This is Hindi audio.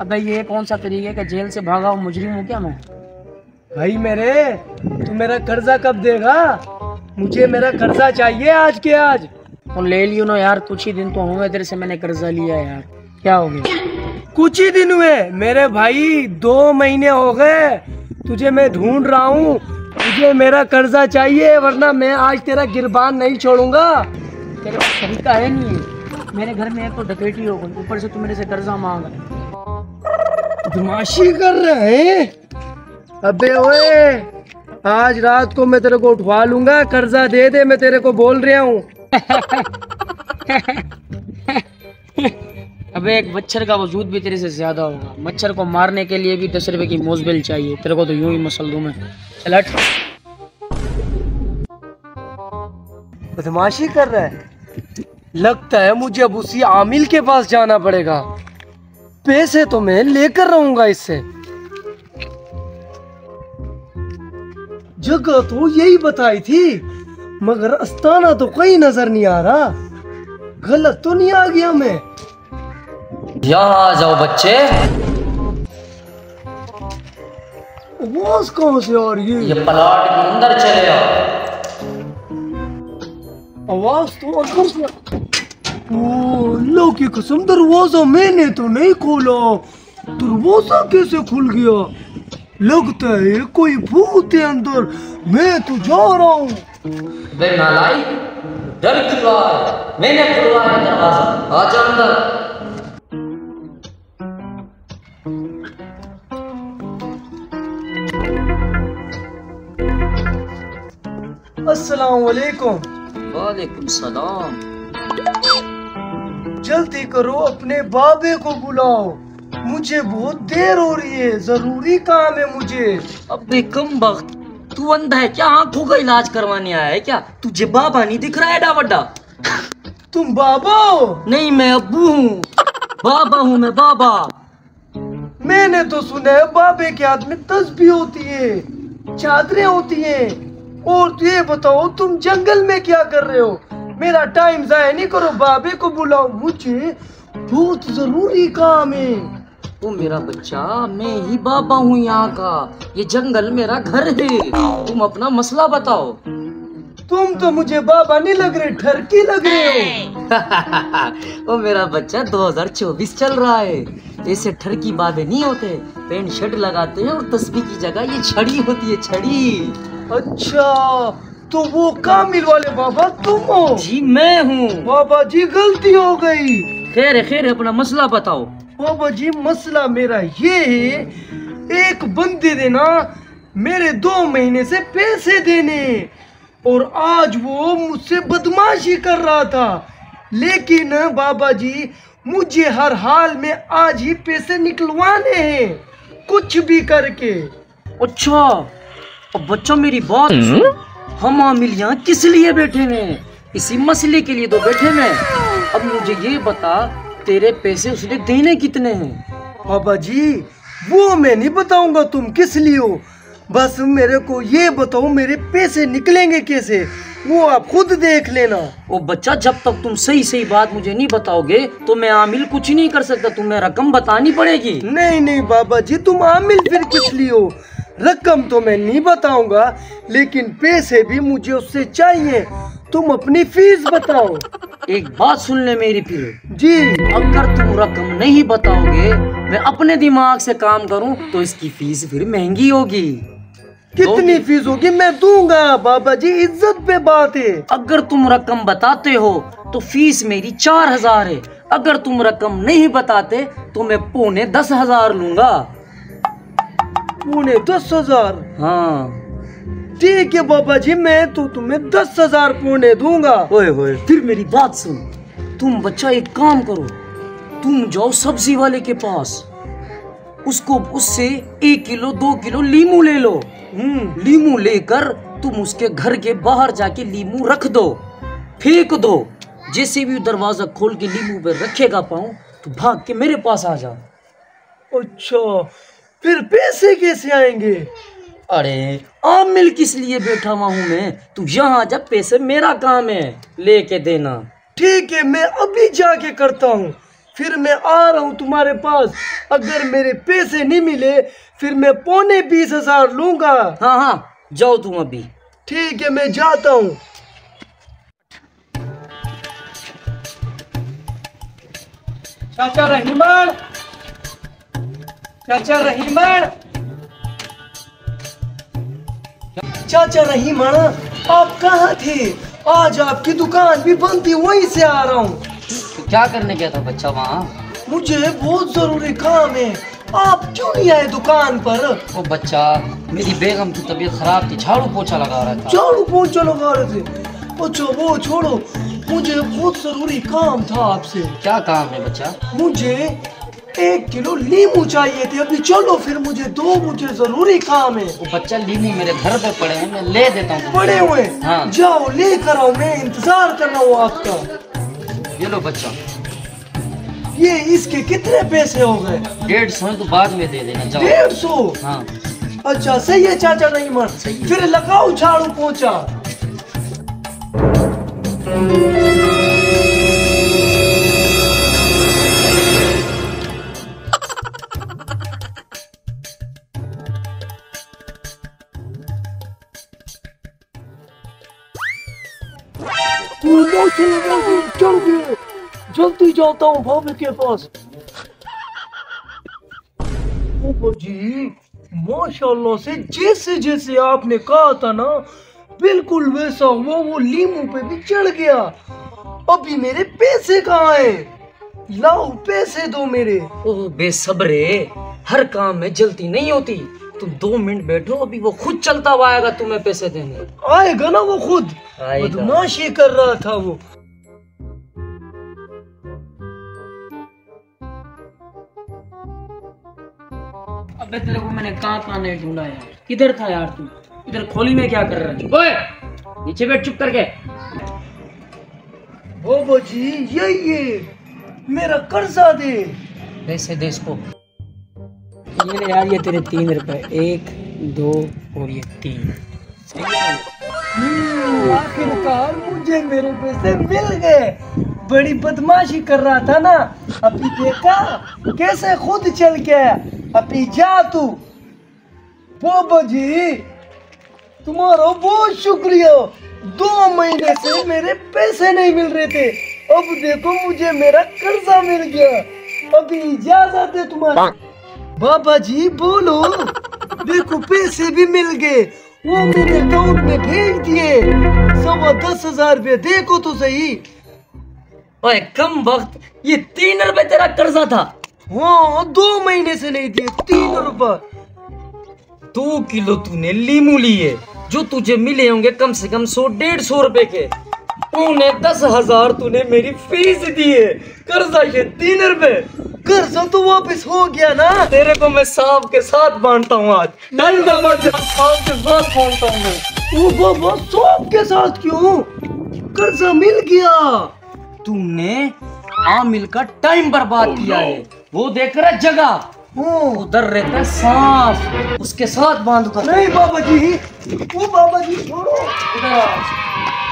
अबे ये कौन सा तरीका है? जेल से भागा हुआ मुजरिम हूँ क्या मैं? भाई मेरे, तू मेरा कर्जा कब देगा? मुझे मेरा कर्जा चाहिए आज के आज। और ले लियो ना यार, कुछ ही दिन तो हुए तेरे से मैंने कर्जा लिया यार, क्या हो गया? कुछ ही दिन हुए मेरे भाई, 2 महीने हो गए तुझे मैं ढूंढ रहा हूँ। मुझे मेरा कर्जा चाहिए वरना मैं आज तेरा गिरबान नहीं छोड़ूंगा। तेरे पास तरीका है नहीं है। मेरे घर में एक तो डकैती हो गई, ऊपर से तू मेरे से कर्जा मांग रहा है। बदमाशी कर रहे हैं? अबे ओए, आज रात को मैं तेरे को उठवा लूंगा। कर्जा दे दे, मैं तेरे को बोल रहा हूँ। अबे एक मच्छर का वजूद भी तेरे से ज्यादा होगा। मच्छर को मारने के लिए भी 10 रुपए की मोजबिल चाहिए, तेरे को तो यूं ही मसल दूं मैं। चल हट। बदमाशी कर रहा है? लगता है मुझे अब उसी आमिल के पास जाना पड़ेगा। पैसे तो मैं लेकर रहूंगा इससे। जगह तो यही बताई थी मगर अस्ताना तो कहीं नजर नहीं आ रहा। गलत तो नहीं आ गया मैं? यहाँ आ जाओ बच्चे। आवाज कहाँ से आ रही है? ये प्लाट के अंदर चले आओ। आवाज तो अंदर से। ओ लो की कसम, दरवाजा मैंने तो नहीं खोला। दरवाजा कैसे खुल गया? लगता है कोई भूत है अंदर। मैं तो जा रहा हूँ। बे नालाई, डर क्यों रहा है? मैंने खुलवाया दरवाजा, आ जा अंदर। अस्सलाम वालेकुम। वालेकुम सलाम। जल्दी करो, अपने बाबे को बुलाओ। मुझे बहुत देर हो रही है, जरूरी काम है मुझे। अबे कम वक्त, तू अंधा है क्या? आंखों का इलाज करवाने आया है क्या? तुझे बाबा नहीं दिख रहा है डावड्डा? तुम बाबा हो? नहीं, मैं अब्बू हूँ। बाबा हूँ मैं, बाबा। मैंने तो सुना है बाबे के हाथ में तस्बीह होती है, चादरें होती हैं। और ये बताओ तुम जंगल में क्या कर रहे हो? मेरा टाइम जाया नहीं करो, बाबे को बुलाओ, मुझे बहुत जरूरी काम है। तू मेरा बच्चा, मैं ही बाबा हूँ यहाँ का। ये जंगल मेरा घर है। तुम अपना मसला बताओ। तुम तो मुझे बाबा नहीं लग रहे, ठरकी लग रहे हो। ओ मेरा बच्चा, 2024 चल रहा है। ऐसे ठरकी बाबे नहीं होते। पैंट शर्ट लगाते हैं और तस्बीह की जगह ये छड़ी होती है, छड़ी। अच्छा, तो वो कामिल वाले बाबा तुम हो? जी मैं हूँ। बाबा जी गलती हो गई। खैर है, खैर है, अपना मसला बताओ। बाबा जी मसला मेरा ये है, एक बंदे देना मेरे 2 महीने से पैसे देने, और आज वो मुझसे बदमाशी कर रहा था। लेकिन बाबा जी मुझे हर हाल में आज ही पैसे निकलवाने हैं, कुछ भी करके। अच्छा, अब बच्चा मेरी बात सुन। हम आमिल यहाँ किस लिए बैठे हैं? इसी मसले के लिए तो बैठे हैं। अब मुझे ये बता, तेरे पैसे उसने देने कितने हैं? बाबा जी वो मैं नहीं बताऊंगा तुम किस लिए हो। बस मेरे को ये बताओ मेरे पैसे निकलेंगे कैसे, वो आप खुद देख लेना। ओ बच्चा, जब तक तुम सही सही बात मुझे नहीं बताओगे तो मैं आमिल कुछ नहीं कर सकता। तुम्हें रकम बतानी पड़ेगी। नहीं नहीं बाबा जी, तुम आमिल फिर किस लिए हो? रकम तो मैं नहीं बताऊंगा, लेकिन पैसे भी मुझे उससे चाहिए। तुम अपनी फीस बताओ। एक बात सुन ले मेरी फिर जी। अगर तुम रकम नहीं बताओगे, मैं अपने दिमाग से काम करूं तो इसकी फीस फिर महंगी होगी। कितनी फीस होगी? मैं दूंगा बाबा जी, इज्जत पे बात है। अगर तुम रकम बताते हो तो फीस मेरी 4000 है। अगर तुम रकम नहीं बताते तो मैं 10,500 लूंगा। 10,500? हाँ ठीक है बाबा जी, मैं तो तुम्हें 10,000 पौने दूंगा। ओए होए, फिर मेरी बात सुन। तुम बच्चा एक काम करो, तुम जाओ सब्जी वाले के पास, उससे 1 किलो 2 किलो लीमू ले लो। लीमू लेकर तुम उसके घर के बाहर जाके लीमू रख दो, फेंक दो। जैसे भी दरवाजा खोल के लीमू पे रखेगा पाऊं तो भाग के मेरे पास आ जा। अच्छा, फिर पैसे कैसे आएंगे? अरे आमिल किस लिए बैठा हुआ हूँ मैं? तू यहाँ जब पैसे मेरा काम है लेके देना। ठीक है, मैं अभी जाके करता हूँ, फिर मैं आ रहा हूँ तुम्हारे पास। अगर मेरे पैसे नहीं मिले फिर मैं 20,000 लूंगा। हाँ हाँ, जाओ तुम अभी। ठीक है, मैं जाता हूँ। चाचा रहीमन, चाचा रहीमन, चाचा रहीमन, आप कहाँ थे? आज आपकी दुकान भी बंद थी, वहीं से आ रहा हूँ। तो क्या करने गया था बच्चा वहाँ? मुझे बहुत जरूरी काम है, आप क्यों नहीं आए दुकान पर? वो बच्चा, मेरी बेगम की तबीयत खराब थी, झाड़ू पोछा लगा रहा था। झाड़ू पोछा लगा रहे थे? अच्छा वो छोड़ो, मुझे बहुत जरूरी काम था आपसे। क्या काम है बच्चा? मुझे 1 किलो नींबू चाहिए थे, अभी चलो फिर मुझे दो, मुझे जरूरी काम है। वो बच्चा नींबू मेरे घर पे पड़े हैं, मैं ले देता हूँ। पड़े हुए? हाँ। जाओ लेकर आओ, मैं इंतजार कर रहा हूँ आपका। ये लो बच्चा। ये इसके कितने पैसे हो गए? 150 तो बाद में दे देना, जाओ। 150? हाँ। अच्छा सही है चाचा रहीमन, फिर लगाओ झाड़ू पोछा। जल्दी जाता हूँ भाभी के पास। ओहो जी, माशाल्लाह से जैसे जैसे आपने कहा था ना, बिल्कुल वैसा हुआ। वो लीमू पे भी चढ़ गया। अभी मेरे पैसे कहाँ हैं? लाओ पैसे दो मेरे। ओह बेसब्रे, हर काम में जल्दी नहीं होती। तुम 2 मिनट बैठो, अभी वो खुद चलता हुआ आएगा तुम्हें पैसे देने। आएगा ना वो खुद, बदमाशी कर रहा था वो। अबे तेरे को मैंने कहाँ नहीं ढूंढा यार, किधर था यार तू? इधर खोली में क्या कर रहा है? ओए नीचे बैठ चुप करके। बाबा जी यही है, मेरा कर्जा दे। पैसे दे इसको। ये ले यार, ये तेरे 3 रुपए, 1 2 और ये 3। आखिरकार मुझे मेरे पैसे मिल गए। बड़ी बदमाशी कर रहा था ना, अभी देखा कैसे खुद चल गया। अभी जा तू। बाबा जी तुम्हारा बहुत शुक्रिया, 2 महीने से मेरे पैसे नहीं मिल रहे थे, अब देखो मुझे मेरा कर्जा मिल गया। अभी इजाजत है तुम्हारी। बाबा जी बोलो। देखो पैसे भी मिल गए, वो मेरे अकाउंट में भेज दिए 10,000 रुपये। देखो तो सही। ओए कम वक्त, ये 3 रुपए तेरा कर्जा था? हाँ 2 महीने से नहीं दिए, 3 रुपए। 2 किलो तूने लीमू लिए, जो तुझे मिले होंगे कम से कम 100-150 रुपए के। तूने 10,000 तूने मेरी फीस दिए, कर्जा ये 3 रुपए। कर्जा तो वापस हो गया ना। तेरे को मैं सांप के साथ बांधता हूँ आज। सांप के साथ बांधता हूँ मैं। ओ बाबा, सांप के साथ क्यों? कर्जा मिल गया। तूने आमिल का टाइम बर्बाद किया है। वो देख रहा जगह, उधर रहता है सांप, उसके साथ बांध दो। नहीं बाबा जी, वो बाबा जी छोड़ो। इधर आ।